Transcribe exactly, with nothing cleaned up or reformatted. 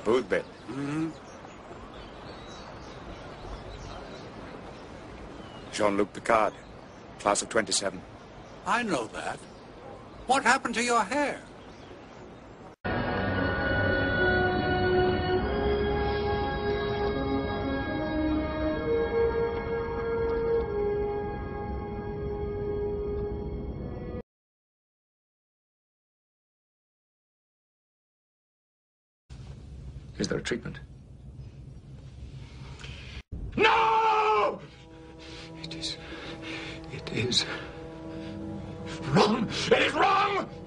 Boothbit. Mm-hmm. Jean-Luc Picard, class of twenty-seven. I know that. What happened to your hair? Is there a treatment? No! It is... It is... wrong! It is wrong!